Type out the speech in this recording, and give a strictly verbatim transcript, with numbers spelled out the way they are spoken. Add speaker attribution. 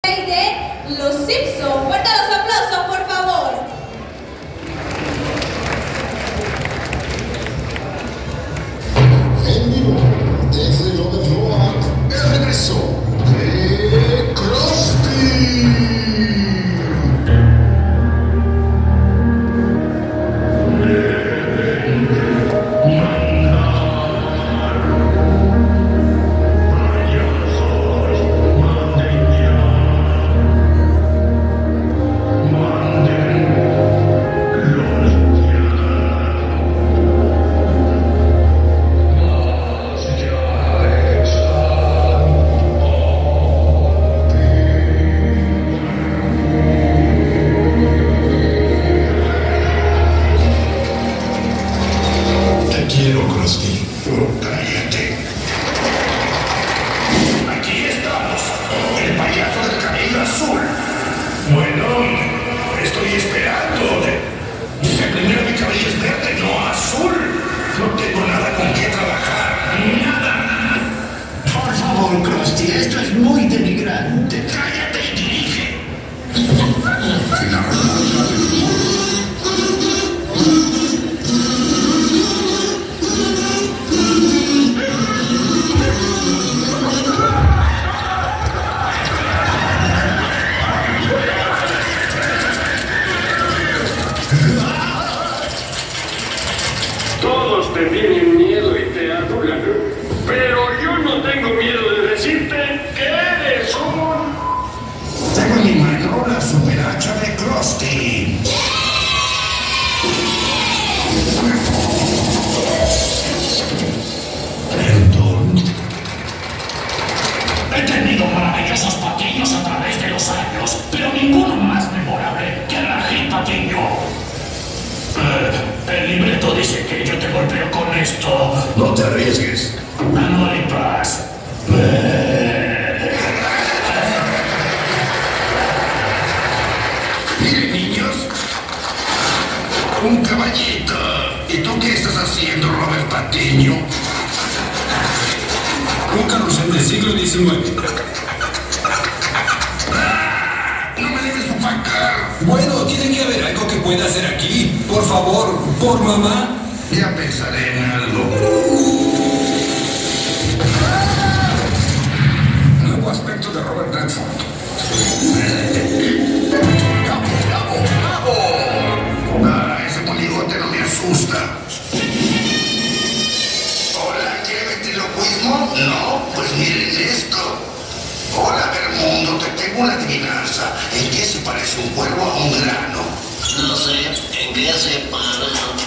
Speaker 1: de Los Simpson. Fuerte los aplausos, por favor.
Speaker 2: En vivo, desde el Overflow, el regreso de Krusty.
Speaker 3: Todos te tienen miedo y te adulan, pero yo no tengo miedo de decirte que eres un...
Speaker 4: Tengo en mi mano la super hacha de Krusty. Perdón. He tenido maravillosos patiños a través de los años, pero ninguno más memorable que el Ají Patiño. Eh, el libreto dice que yo te golpeo con esto.
Speaker 2: No te arriesgues.
Speaker 4: Manual y paz. Eh.
Speaker 2: Miren, niños. Un caballito. ¿Y tú qué estás haciendo, Robert Patiño?
Speaker 5: Un carrusel del siglo diecinueve.
Speaker 2: ¡Ah! ¡No me debes opacar!
Speaker 5: Bueno, tiene que haber algo que pueda hacer aquí. Por favor, por mamá.
Speaker 2: Ya pensaré en algo. Nuevo aspecto de Robert Redford. ¡Cabo, cabo, cabo! Ah, ese monigote no me asusta. Hola, ¿quiere ventriloquismo? No, pues miren esto. Hola, Vermundo, te tengo una adivinanza. ¿En qué se parece un cuervo a un grano?
Speaker 6: No sé, ¿en qué se para?